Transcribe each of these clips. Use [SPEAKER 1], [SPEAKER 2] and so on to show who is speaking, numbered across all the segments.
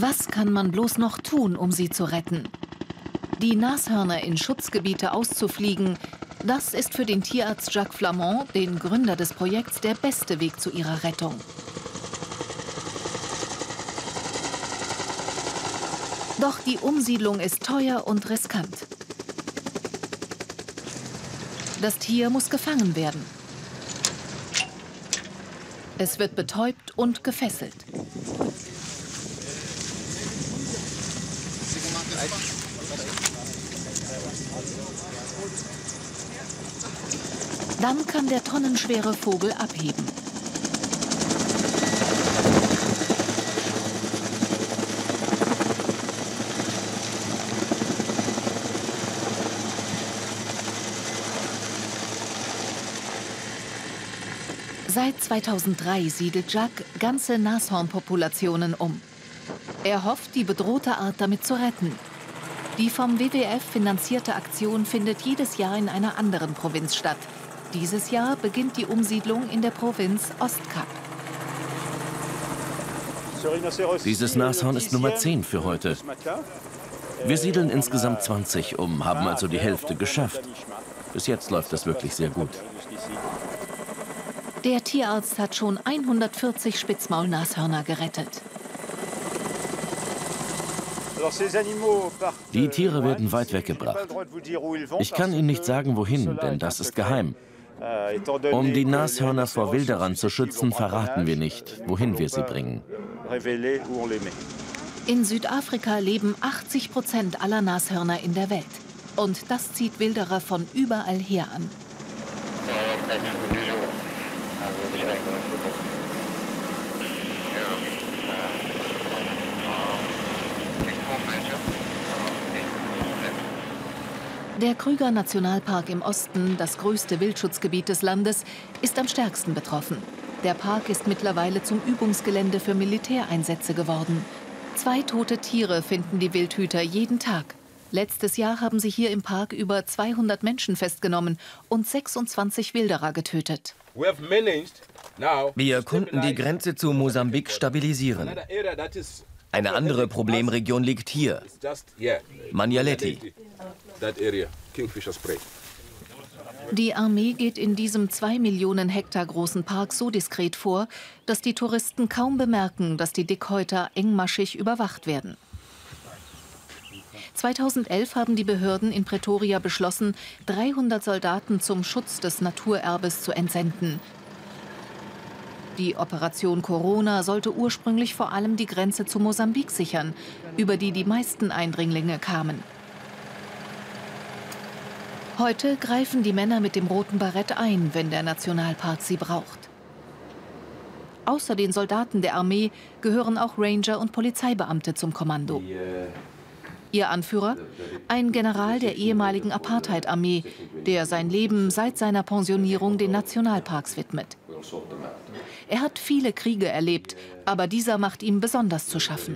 [SPEAKER 1] Was kann man bloß noch tun, um sie zu retten? Die Nashörner in Schutzgebiete auszufliegen, das ist für den Tierarzt Jacques Flamand, den Gründer des Projekts, der beste Weg zu ihrer Rettung. Doch die Umsiedlung ist teuer und riskant. Das Tier muss gefangen werden. Es wird betäubt und gefesselt. Dann kann der tonnenschwere Vogel abheben. Seit 2003 siedelt Jacques ganze Nashornpopulationen um. Er hofft, die bedrohte Art damit zu retten. Die vom WWF finanzierte Aktion findet jedes Jahr in einer anderen Provinz statt. Dieses Jahr beginnt die Umsiedlung in der Provinz Ostkap.
[SPEAKER 2] Dieses Nashorn ist Nummer 10 für heute. Wir siedeln insgesamt 20 um, haben also die Hälfte geschafft. Bis jetzt läuft es wirklich sehr gut.
[SPEAKER 1] Der Tierarzt hat schon 140 Spitzmaulnashörner gerettet.
[SPEAKER 2] Die Tiere werden weit weggebracht. Ich kann Ihnen nicht sagen, wohin, denn das ist geheim. Um die Nashörner vor Wilderern zu schützen, verraten wir nicht, wohin wir sie bringen.
[SPEAKER 1] In Südafrika leben 80% aller Nashörner in der Welt. Und das zieht Wilderer von überall her an. Der Kruger-Nationalpark im Osten, das größte Wildschutzgebiet des Landes, ist am stärksten betroffen. Der Park ist mittlerweile zum Übungsgelände für Militäreinsätze geworden. 2 tote Tiere finden die Wildhüter jeden Tag. Letztes Jahr haben sie hier im Park über 200 Menschen festgenommen und 26 Wilderer getötet.
[SPEAKER 3] Wir konnten die Grenze zu Mosambik stabilisieren. Eine andere Problemregion liegt hier, Manyaleti.
[SPEAKER 1] Die Armee geht in diesem 2 Millionen Hektar großen Park so diskret vor, dass die Touristen kaum bemerken, dass die Dickhäuter engmaschig überwacht werden. 2011 haben die Behörden in Pretoria beschlossen, 300 Soldaten zum Schutz des Naturerbes zu entsenden. Die Operation Corona sollte ursprünglich vor allem die Grenze zu Mosambik sichern, über die die meisten Eindringlinge kamen. Heute greifen die Männer mit dem roten Barett ein, wenn der Nationalpark sie braucht. Außer den Soldaten der Armee gehören auch Ranger und Polizeibeamte zum Kommando. Ihr Anführer? Ein General der ehemaligen Apartheid-Armee, der sein Leben seit seiner Pensionierung den Nationalparks widmet. Er hat viele Kriege erlebt, aber dieser macht ihm besonders zu schaffen.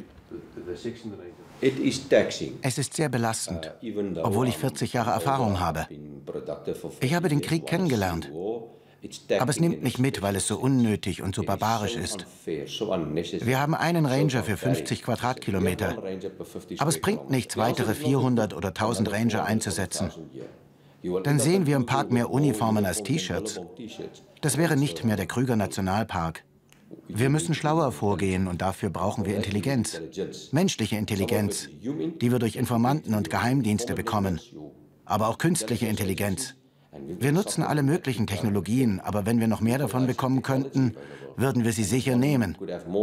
[SPEAKER 4] Es ist sehr belastend, obwohl ich 40 Jahre Erfahrung habe. Ich habe den Krieg kennengelernt, aber es nimmt mich mit, weil es so unnötig und so barbarisch ist. Wir haben einen Ranger für 50 Quadratkilometer, aber es bringt nichts, weitere 400 oder 1000 Ranger einzusetzen. Dann sehen wir im Park mehr Uniformen als T-Shirts. Das wäre nicht mehr der Kruger-Nationalpark. Wir müssen schlauer vorgehen und dafür brauchen wir Intelligenz. Menschliche Intelligenz, die wir durch Informanten und Geheimdienste bekommen. Aber auch künstliche Intelligenz. Wir nutzen alle möglichen Technologien, aber wenn wir noch mehr davon bekommen könnten, würden wir sie sicher nehmen.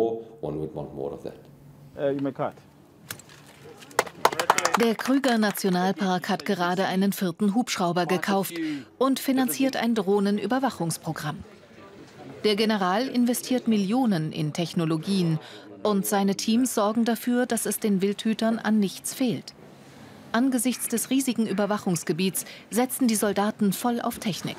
[SPEAKER 1] Der Kruger-Nationalpark hat gerade einen 4. Hubschrauber gekauft und finanziert ein Drohnenüberwachungsprogramm. Der General investiert Millionen in Technologien und seine Teams sorgen dafür, dass es den Wildhütern an nichts fehlt. Angesichts des riesigen Überwachungsgebiets setzen die Soldaten voll auf Technik.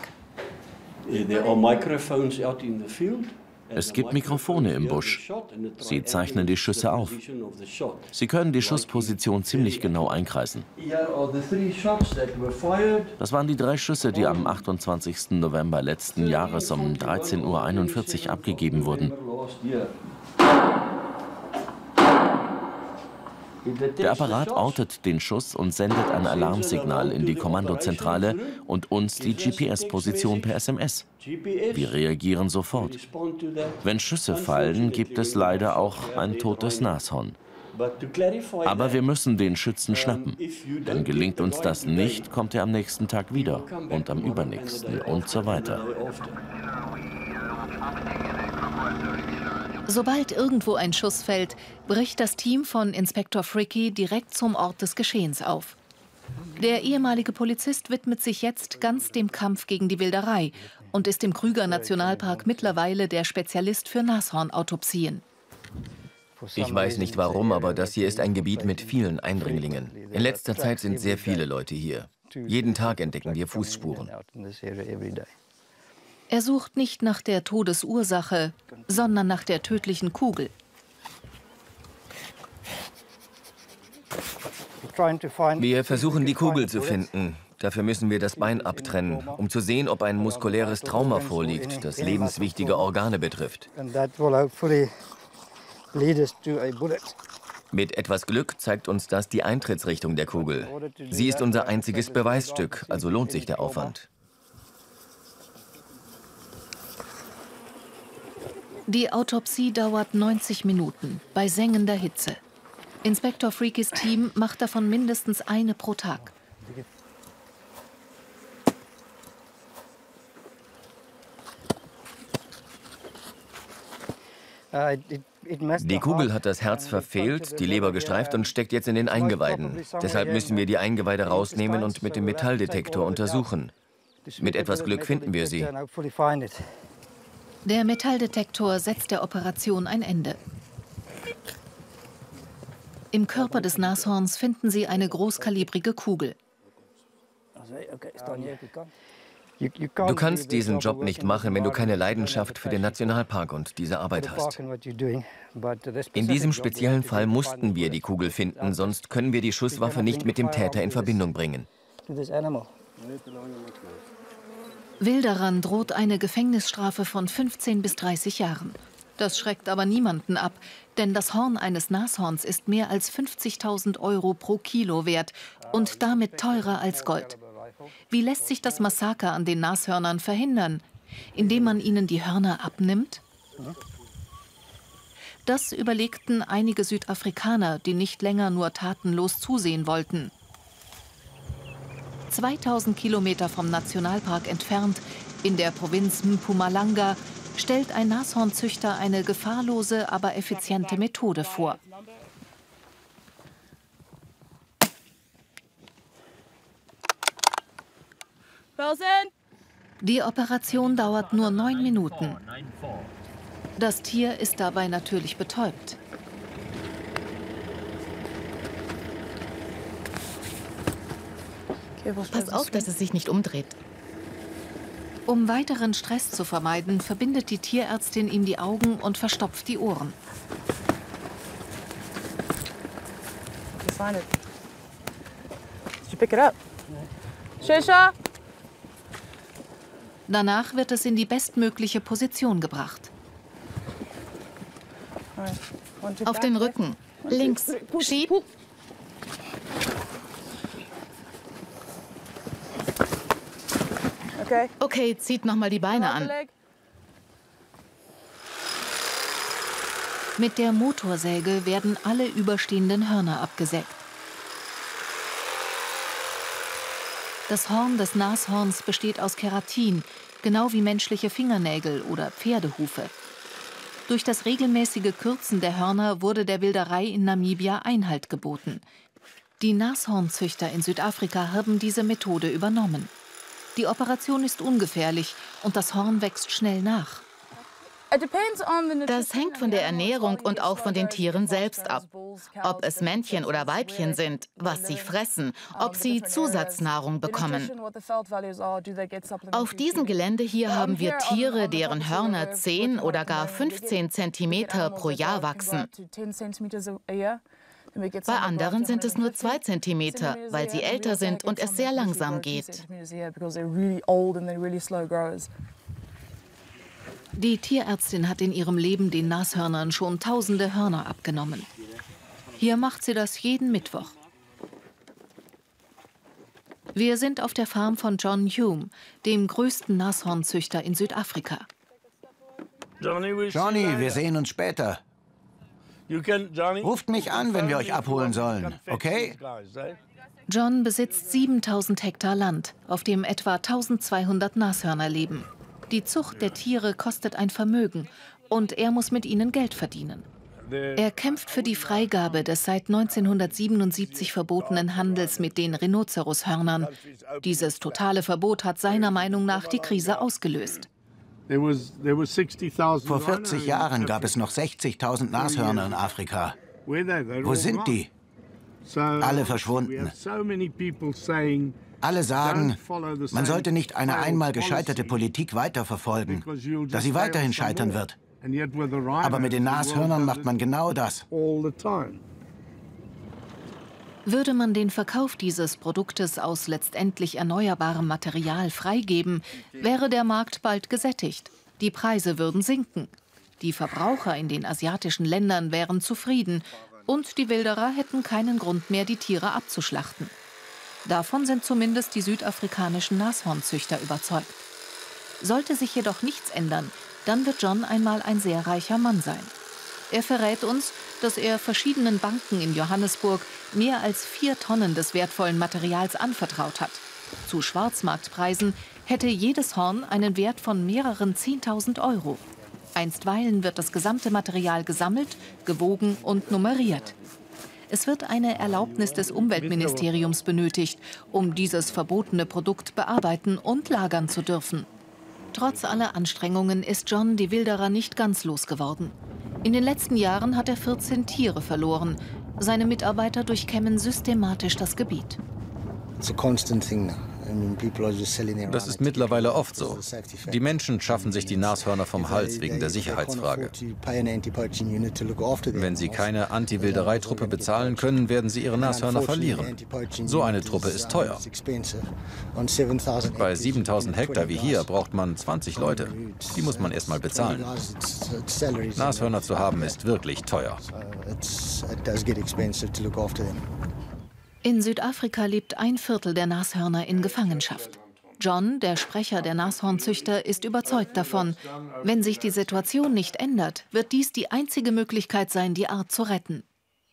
[SPEAKER 2] Es gibt Mikrofone im Busch. Sie zeichnen die Schüsse auf. Sie können die Schussposition ziemlich genau einkreisen. Das waren die 3 Schüsse, die am 28. November letzten Jahres um 13:41 Uhr abgegeben wurden. Der Apparat ortet den Schuss und sendet ein Alarmsignal in die Kommandozentrale und uns die GPS-Position per SMS. Wir reagieren sofort. Wenn Schüsse fallen, gibt es leider auch ein totes Nashorn. Aber wir müssen den Schützen schnappen. Denn gelingt uns das nicht, kommt er am nächsten Tag wieder und am übernächsten und so weiter.
[SPEAKER 1] Sobald irgendwo ein Schuss fällt, bricht das Team von Inspektor Fricke direkt zum Ort des Geschehens auf. Der ehemalige Polizist widmet sich jetzt ganz dem Kampf gegen die Wilderei und ist im Krüger-Nationalpark mittlerweile der Spezialist für Nashornautopsien.
[SPEAKER 3] Ich weiß nicht warum, aber das hier ist ein Gebiet mit vielen Eindringlingen. In letzter Zeit sind sehr viele Leute hier. Jeden Tag entdecken wir Fußspuren.
[SPEAKER 1] Er sucht nicht nach der Todesursache, sondern nach der tödlichen Kugel.
[SPEAKER 3] Wir versuchen, die Kugel zu finden. Dafür müssen wir das Bein abtrennen, um zu sehen, ob ein muskuläres Trauma vorliegt, das lebenswichtige Organe betrifft. Mit etwas Glück zeigt uns das die Eintrittsrichtung der Kugel. Sie ist unser einziges Beweisstück, also lohnt sich der Aufwand.
[SPEAKER 1] Die Autopsie dauert 90 Minuten bei sengender Hitze. Inspektor Frickes Team macht davon mindestens eine pro Tag.
[SPEAKER 3] Die Kugel hat das Herz verfehlt, die Leber gestreift und steckt jetzt in den Eingeweiden. Deshalb müssen wir die Eingeweide rausnehmen und mit dem Metalldetektor untersuchen. Mit etwas Glück finden wir sie.
[SPEAKER 1] Der Metalldetektor setzt der Operation ein Ende. Im Körper des Nashorns finden sie eine großkalibrige Kugel.
[SPEAKER 3] Du kannst diesen Job nicht machen, wenn du keine Leidenschaft für den Nationalpark und diese Arbeit hast. In diesem speziellen Fall mussten wir die Kugel finden, sonst können wir die Schusswaffe nicht mit dem Täter in Verbindung bringen.
[SPEAKER 1] Wilderern droht eine Gefängnisstrafe von 15 bis 30 Jahren. Das schreckt aber niemanden ab, denn das Horn eines Nashorns ist mehr als 50.000 € pro Kilo wert und damit teurer als Gold. Wie lässt sich das Massaker an den Nashörnern verhindern? Indem man ihnen die Hörner abnimmt? Das überlegten einige Südafrikaner, die nicht länger nur tatenlos zusehen wollten. 2000 Kilometer vom Nationalpark entfernt, in der Provinz Mpumalanga, stellt ein Nashornzüchter eine gefahrlose, aber effiziente Methode vor. Die Operation dauert nur 9 Minuten. Das Tier ist dabei natürlich betäubt.
[SPEAKER 5] Pass auf, dass es sich nicht umdreht.
[SPEAKER 1] Um weiteren Stress zu vermeiden, verbindet die Tierärztin ihm die Augen und verstopft die Ohren. Danach wird es in die bestmögliche Position gebracht.
[SPEAKER 5] Auf den Rücken. Links. Schieb. Okay, zieht noch mal die Beine an.
[SPEAKER 1] Mit der Motorsäge werden alle überstehenden Hörner abgesägt. Das Horn des Nashorns besteht aus Keratin, genau wie menschliche Fingernägel oder Pferdehufe. Durch das regelmäßige Kürzen der Hörner wurde der Wilderei in Namibia Einhalt geboten. Die Nashornzüchter in Südafrika haben diese Methode übernommen. Die Operation ist ungefährlich und das Horn wächst schnell nach.
[SPEAKER 5] Das hängt von der Ernährung und auch von den Tieren selbst ab. Ob es Männchen oder Weibchen sind, was sie fressen, ob sie Zusatznahrung bekommen. Auf diesem Gelände hier haben wir Tiere, deren Hörner 10 oder gar 15 Zentimeter pro Jahr wachsen. Bei anderen sind es nur 2 Zentimeter, weil sie älter sind und es sehr langsam geht.
[SPEAKER 1] Die Tierärztin hat in ihrem Leben den Nashörnern schon tausende Hörner abgenommen. Hier macht sie das jeden Mittwoch. Wir sind auf der Farm von John Hume, dem größten Nashornzüchter in Südafrika.
[SPEAKER 4] Johnny, wir sehen uns später. Ruft mich an, wenn wir euch abholen sollen, okay?
[SPEAKER 1] John besitzt 7000 Hektar Land, auf dem etwa 1200 Nashörner leben. Die Zucht der Tiere kostet ein Vermögen und er muss mit ihnen Geld verdienen. Er kämpft für die Freigabe des seit 1977 verbotenen Handels mit den Rhinozeroshörnern. Dieses totale Verbot hat seiner Meinung nach die Krise ausgelöst.
[SPEAKER 4] Vor 40 Jahren gab es noch 60.000 Nashörner in Afrika. Wo sind die? Alle verschwunden. Alle sagen, man sollte nicht eine einmal gescheiterte Politik weiterverfolgen, dass sie weiterhin scheitern wird. Aber mit den Nashörnern macht man genau das.
[SPEAKER 1] Würde man den Verkauf dieses Produktes aus letztendlich erneuerbarem Material freigeben, wäre der Markt bald gesättigt. Die Preise würden sinken. Die Verbraucher in den asiatischen Ländern wären zufrieden und die Wilderer hätten keinen Grund mehr, die Tiere abzuschlachten. Davon sind zumindest die südafrikanischen Nashornzüchter überzeugt. Sollte sich jedoch nichts ändern, dann wird John einmal ein sehr reicher Mann sein. Er verrät uns, dass er verschiedenen Banken in Johannesburg mehr als 4 Tonnen des wertvollen Materials anvertraut hat. Zu Schwarzmarktpreisen hätte jedes Horn einen Wert von mehreren 10.000 €. Einstweilen wird das gesamte Material gesammelt, gewogen und nummeriert. Es wird eine Erlaubnis des Umweltministeriums benötigt, um dieses verbotene Produkt bearbeiten und lagern zu dürfen. Trotz aller Anstrengungen ist John die Wilderer nicht ganz losgeworden. In den letzten Jahren hat er 14 Tiere verloren. Seine Mitarbeiter durchkämmen systematisch das Gebiet.
[SPEAKER 6] Das ist mittlerweile oft so. Die Menschen schaffen sich die Nashörner vom Hals wegen der Sicherheitsfrage. Wenn sie keine Anti-Wilderei-Truppe bezahlen können, werden sie ihre Nashörner verlieren. So eine Truppe ist teuer. Bei 7000 Hektar wie hier braucht man 20 Leute. Die muss man erst mal bezahlen. Nashörner zu haben ist wirklich teuer.
[SPEAKER 1] In Südafrika lebt 1/4 der Nashörner in Gefangenschaft. John, der Sprecher der Nashornzüchter, ist überzeugt davon, wenn sich die Situation nicht ändert, wird dies die einzige Möglichkeit sein, die Art zu retten.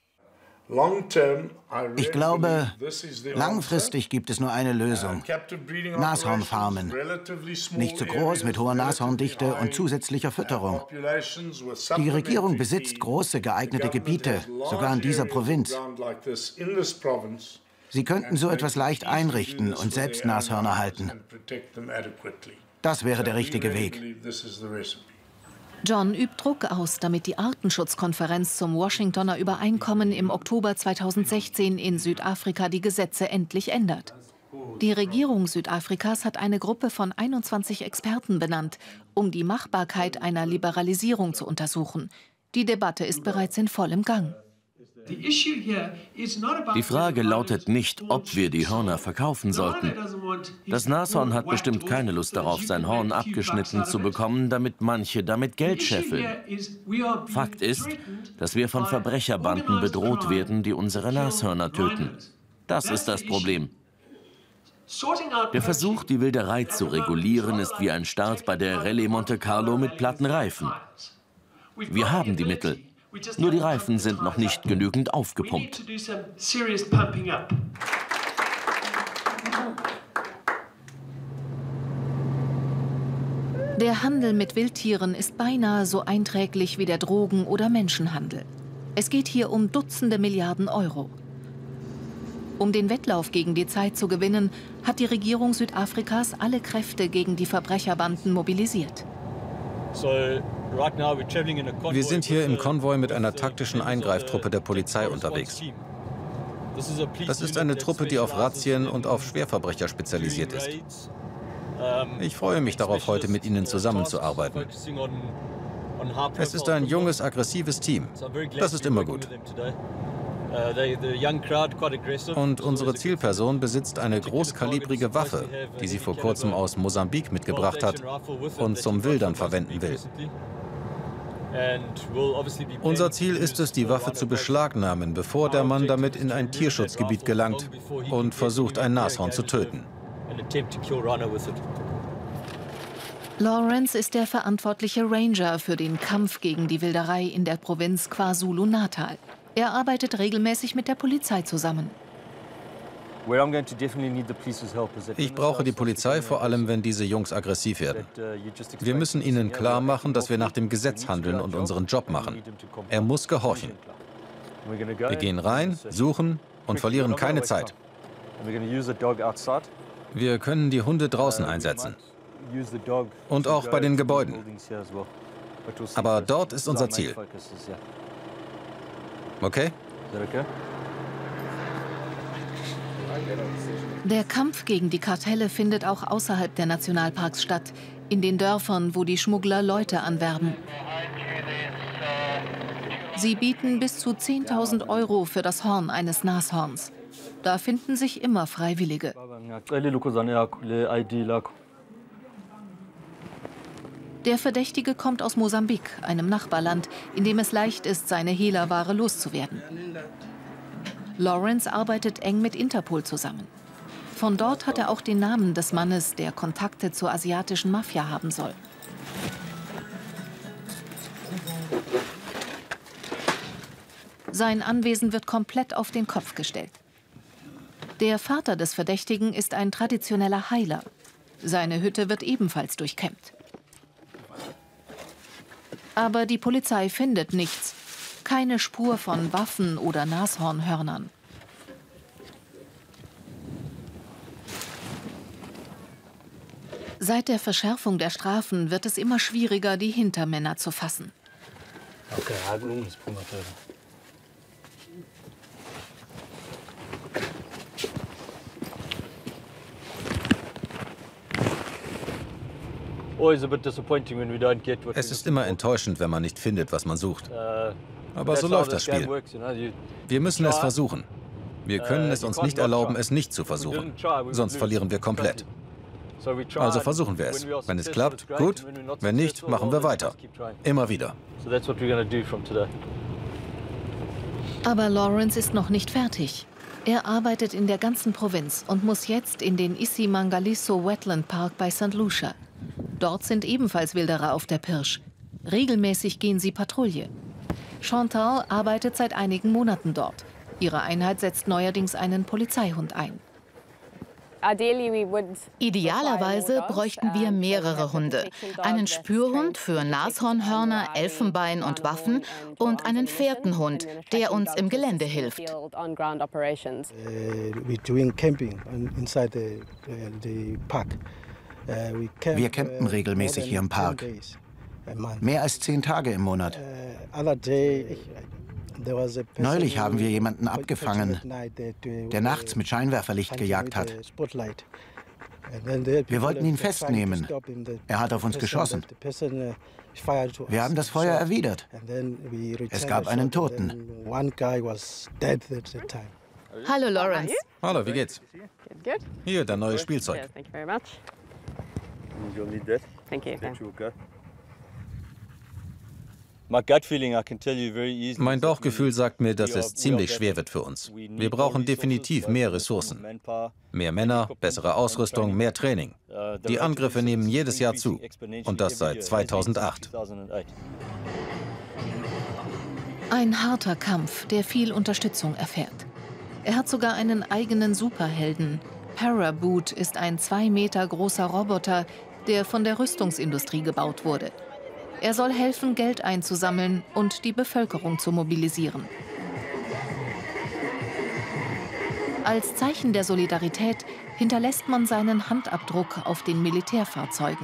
[SPEAKER 4] Ich glaube, langfristig gibt es nur eine Lösung. Nashornfarmen. Nicht zu groß, mit hoher Nashorndichte und zusätzlicher Fütterung. Die Regierung besitzt große geeignete Gebiete, sogar in dieser Provinz. Sie könnten so etwas leicht einrichten und selbst Nashörner halten. Das wäre der richtige Weg.
[SPEAKER 1] John übt Druck aus, damit die Artenschutzkonferenz zum Washingtoner Übereinkommen im Oktober 2016 in Südafrika die Gesetze endlich ändert. Die Regierung Südafrikas hat eine Gruppe von 21 Experten benannt, um die Machbarkeit einer Liberalisierung zu untersuchen. Die Debatte ist bereits in vollem Gang.
[SPEAKER 2] Die Frage lautet nicht, ob wir die Hörner verkaufen sollten. Das Nashorn hat bestimmt keine Lust darauf, sein Horn abgeschnitten zu bekommen, damit manche damit Geld scheffeln. Fakt ist, dass wir von Verbrecherbanden bedroht werden, die unsere Nashörner töten. Das ist das Problem. Der Versuch, die Wilderei zu regulieren, ist wie ein Start bei der Rallye Monte Carlo mit platten Reifen. Wir haben die Mittel. Nur die Reifen sind noch nicht genügend aufgepumpt.
[SPEAKER 1] Der Handel mit Wildtieren ist beinahe so einträglich wie der Drogen- oder Menschenhandel. Es geht hier um Dutzende Milliarden Euro. Um den Wettlauf gegen die Zeit zu gewinnen, hat die Regierung Südafrikas alle Kräfte gegen die Verbrecherbanden mobilisiert.
[SPEAKER 6] Wir sind hier im Konvoi mit einer taktischen Eingreiftruppe der Polizei unterwegs. Das ist eine Truppe, die auf Razzien und auf Schwerverbrecher spezialisiert ist. Ich freue mich darauf, heute mit Ihnen zusammenzuarbeiten. Es ist ein junges, aggressives Team. Das ist immer gut. Und unsere Zielperson besitzt eine großkalibrige Waffe, die sie vor kurzem aus Mosambik mitgebracht hat und zum Wildern verwenden will. Unser Ziel ist es, die Waffe zu beschlagnahmen, bevor der Mann damit in ein Tierschutzgebiet gelangt und versucht, ein Nashorn zu töten.
[SPEAKER 1] Lawrence ist der verantwortliche Ranger für den Kampf gegen die Wilderei in der Provinz KwaZulu-Natal. Er arbeitet regelmäßig mit der Polizei zusammen.
[SPEAKER 6] Ich brauche die Polizei, vor allem wenn diese Jungs aggressiv werden. Wir müssen ihnen klar machen, dass wir nach dem Gesetz handeln und unseren Job machen. Er muss gehorchen. Wir gehen rein, suchen und verlieren keine Zeit. Wir können die Hunde draußen einsetzen. Und auch bei den Gebäuden. Aber dort ist unser Ziel. Okay?
[SPEAKER 1] Der Kampf gegen die Kartelle findet auch außerhalb der Nationalparks statt, in den Dörfern, wo die Schmuggler Leute anwerben. Sie bieten bis zu 10.000 € für das Horn eines Nashorns. Da finden sich immer Freiwillige. Der Verdächtige kommt aus Mosambik, einem Nachbarland, in dem es leicht ist, seine Hehlerware loszuwerden. Lawrence arbeitet eng mit Interpol zusammen. Von dort hat er auch den Namen des Mannes, der Kontakte zur asiatischen Mafia haben soll. Sein Anwesen wird komplett auf den Kopf gestellt. Der Vater des Verdächtigen ist ein traditioneller Heiler. Seine Hütte wird ebenfalls durchkämmt. Aber die Polizei findet nichts. Keine Spur von Waffen oder Nashornhörnern. Seit der Verschärfung der Strafen wird es immer schwieriger, die Hintermänner zu fassen.
[SPEAKER 6] Es ist immer enttäuschend, wenn man nicht findet, was man sucht. Aber so läuft das Spiel. Wir müssen es versuchen. Wir können es uns nicht erlauben, es nicht zu versuchen. Sonst verlieren wir komplett. Also versuchen wir es. Wenn es klappt, gut. Wenn nicht, machen wir weiter. Immer wieder.
[SPEAKER 1] Aber Lawrence ist noch nicht fertig. Er arbeitet in der ganzen Provinz und muss jetzt in den Isimangaliso Wetland Park bei St. Lucia. Dort sind ebenfalls Wilderer auf der Pirsch. Regelmäßig gehen sie Patrouille. Chantal arbeitet seit einigen Monaten dort. Ihre Einheit setzt neuerdings einen Polizeihund ein.
[SPEAKER 5] Idealerweise bräuchten wir mehrere Hunde. Einen Spürhund für Nashornhörner, Elfenbein und Waffen und einen Fährtenhund, der uns im Gelände hilft.
[SPEAKER 4] Wir campen regelmäßig hier im Park. Mehr als 10 Tage im Monat. Neulich haben wir jemanden abgefangen, der nachts mit Scheinwerferlicht gejagt hat. Wir wollten ihn festnehmen. Er hat auf uns geschossen. Wir haben das Feuer erwidert. Es gab einen Toten.
[SPEAKER 5] Hallo Lawrence.
[SPEAKER 6] Hallo, wie geht's? Hier, dein neues Spielzeug. Mein Bauchgefühl sagt mir, dass es ziemlich schwer wird für uns. Wir brauchen definitiv mehr Ressourcen. Mehr Männer, bessere Ausrüstung, mehr Training. Die Angriffe nehmen jedes Jahr zu. Und das seit 2008.
[SPEAKER 1] Ein harter Kampf, der viel Unterstützung erfährt. Er hat sogar einen eigenen Superhelden. Paraboot ist ein 2 Meter großer Roboter, der von der Rüstungsindustrie gebaut wurde. Er soll helfen, Geld einzusammeln und die Bevölkerung zu mobilisieren. Als Zeichen der Solidarität hinterlässt man seinen Handabdruck auf den Militärfahrzeugen.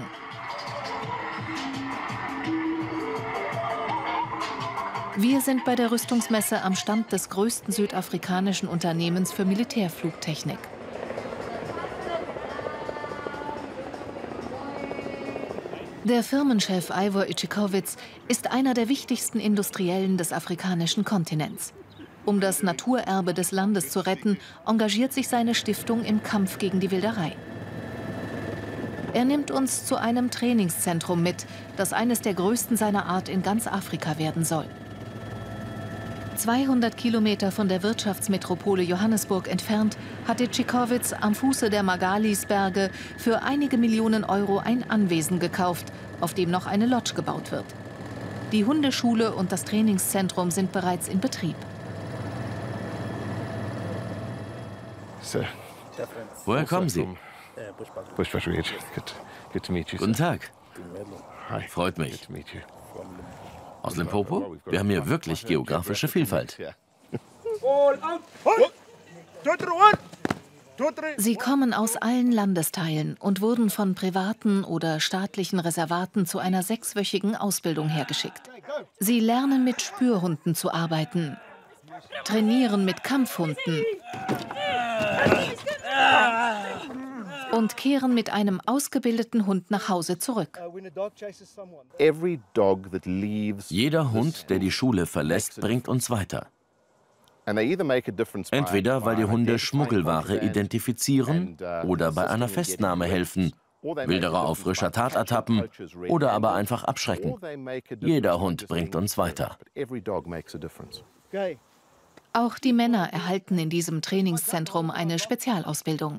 [SPEAKER 1] Wir sind bei der Rüstungsmesse am Stand des größten südafrikanischen Unternehmens für Militärflugtechnik. Der Firmenchef Ivor Ichikowitz ist einer der wichtigsten Industriellen des afrikanischen Kontinents. Um das Naturerbe des Landes zu retten, engagiert sich seine Stiftung im Kampf gegen die Wilderei. Er nimmt uns zu einem Trainingszentrum mit, das eines der größten seiner Art in ganz Afrika werden soll. 200 Kilometer von der Wirtschaftsmetropole Johannesburg entfernt hatte Tschikowitz am Fuße der Magalisberge für einige Millionen Euro ein Anwesen gekauft, auf dem noch eine Lodge gebaut wird. Die Hundeschule und das Trainingszentrum sind bereits in Betrieb.
[SPEAKER 2] Woher kommen Sie? Guten Tag. Freut mich. Aus Limpopo? Wir haben hier wirklich geografische Vielfalt.
[SPEAKER 1] Sie kommen aus allen Landesteilen und wurden von privaten oder staatlichen Reservaten zu einer 6-wöchigen Ausbildung hergeschickt. Sie lernen mit Spürhunden zu arbeiten, trainieren mit Kampfhunden und kehren mit einem ausgebildeten Hund nach Hause zurück.
[SPEAKER 2] Jeder Hund, der die Schule verlässt, bringt uns weiter. Entweder weil die Hunde Schmuggelware identifizieren oder bei einer Festnahme helfen, Wilderer auf frischer Tat ertappen oder aber einfach abschrecken. Jeder Hund bringt uns weiter.
[SPEAKER 1] Auch die Männer erhalten in diesem Trainingszentrum eine Spezialausbildung.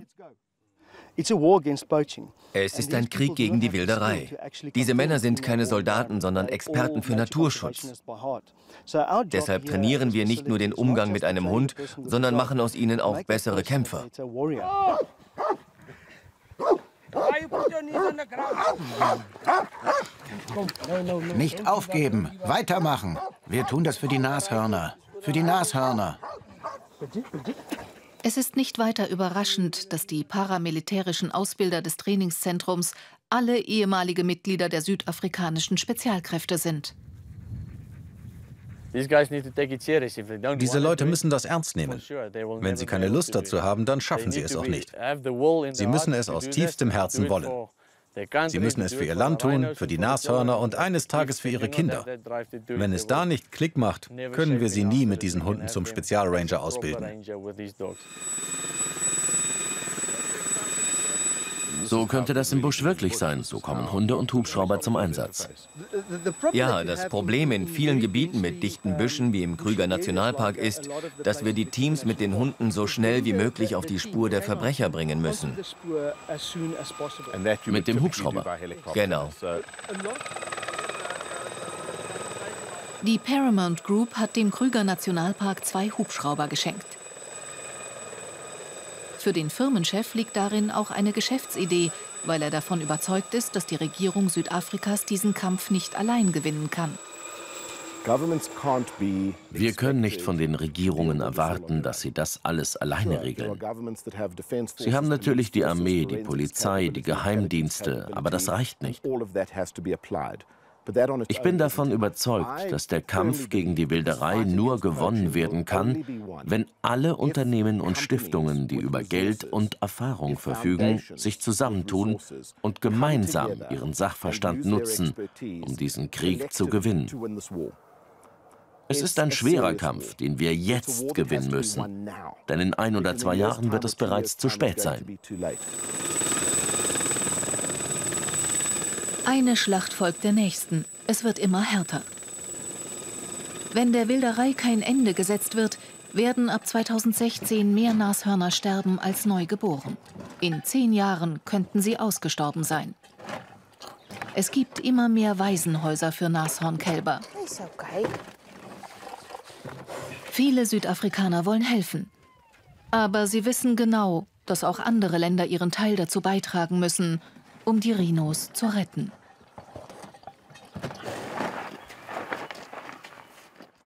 [SPEAKER 3] Es ist ein Krieg gegen die Wilderei. Diese Männer sind keine Soldaten, sondern Experten für Naturschutz. Deshalb trainieren wir nicht nur den Umgang mit einem Hund, sondern machen aus ihnen auch bessere Kämpfer.
[SPEAKER 4] Nicht aufgeben, weitermachen. Wir tun das für die Nashörner. Für die Nashörner.
[SPEAKER 1] Es ist nicht weiter überraschend, dass die paramilitärischen Ausbilder des Trainingszentrums alle ehemalige Mitglieder der südafrikanischen Spezialkräfte sind.
[SPEAKER 6] Diese Leute müssen das ernst nehmen. Wenn sie keine Lust dazu haben, dann schaffen sie es auch nicht. Sie müssen es aus tiefstem Herzen wollen. Sie müssen es für ihr Land tun, für die Nashörner und eines Tages für ihre Kinder. Wenn es da nicht Klick macht, können wir sie nie mit diesen Hunden zum Spezialranger ausbilden.
[SPEAKER 2] So könnte das im Busch wirklich sein. So kommen Hunde und Hubschrauber zum Einsatz.
[SPEAKER 3] Ja, das Problem in vielen Gebieten mit dichten Büschen wie im Krüger Nationalpark ist, dass wir die Teams mit den Hunden so schnell wie möglich auf die Spur der Verbrecher bringen müssen.
[SPEAKER 2] Mit dem Hubschrauber.
[SPEAKER 3] Genau.
[SPEAKER 1] Die Paramount Group hat dem Krüger Nationalpark 2 Hubschrauber geschenkt. Für den Firmenchef liegt darin auch eine Geschäftsidee, weil er davon überzeugt ist, dass die Regierung Südafrikas diesen Kampf nicht allein gewinnen kann.
[SPEAKER 2] Wir können nicht von den Regierungen erwarten, dass sie das alles alleine regeln. Sie haben natürlich die Armee, die Polizei, die Geheimdienste, aber das reicht nicht. Ich bin davon überzeugt, dass der Kampf gegen die Wilderei nur gewonnen werden kann, wenn alle Unternehmen und Stiftungen, die über Geld und Erfahrung verfügen, sich zusammentun und gemeinsam ihren Sachverstand nutzen, um diesen Krieg zu gewinnen. Es ist ein schwerer Kampf, den wir jetzt gewinnen müssen, denn in 1 oder 2 Jahren wird es bereits zu spät sein.
[SPEAKER 1] Eine Schlacht folgt der nächsten. Es wird immer härter. Wenn der Wilderei kein Ende gesetzt wird, werden ab 2016 mehr Nashörner sterben als neu geboren. In 10 Jahren könnten sie ausgestorben sein. Es gibt immer mehr Waisenhäuser für Nashornkälber. Viele Südafrikaner wollen helfen. Aber sie wissen genau, dass auch andere Länder ihren Teil dazu beitragen müssen, um die Rhinos zu retten.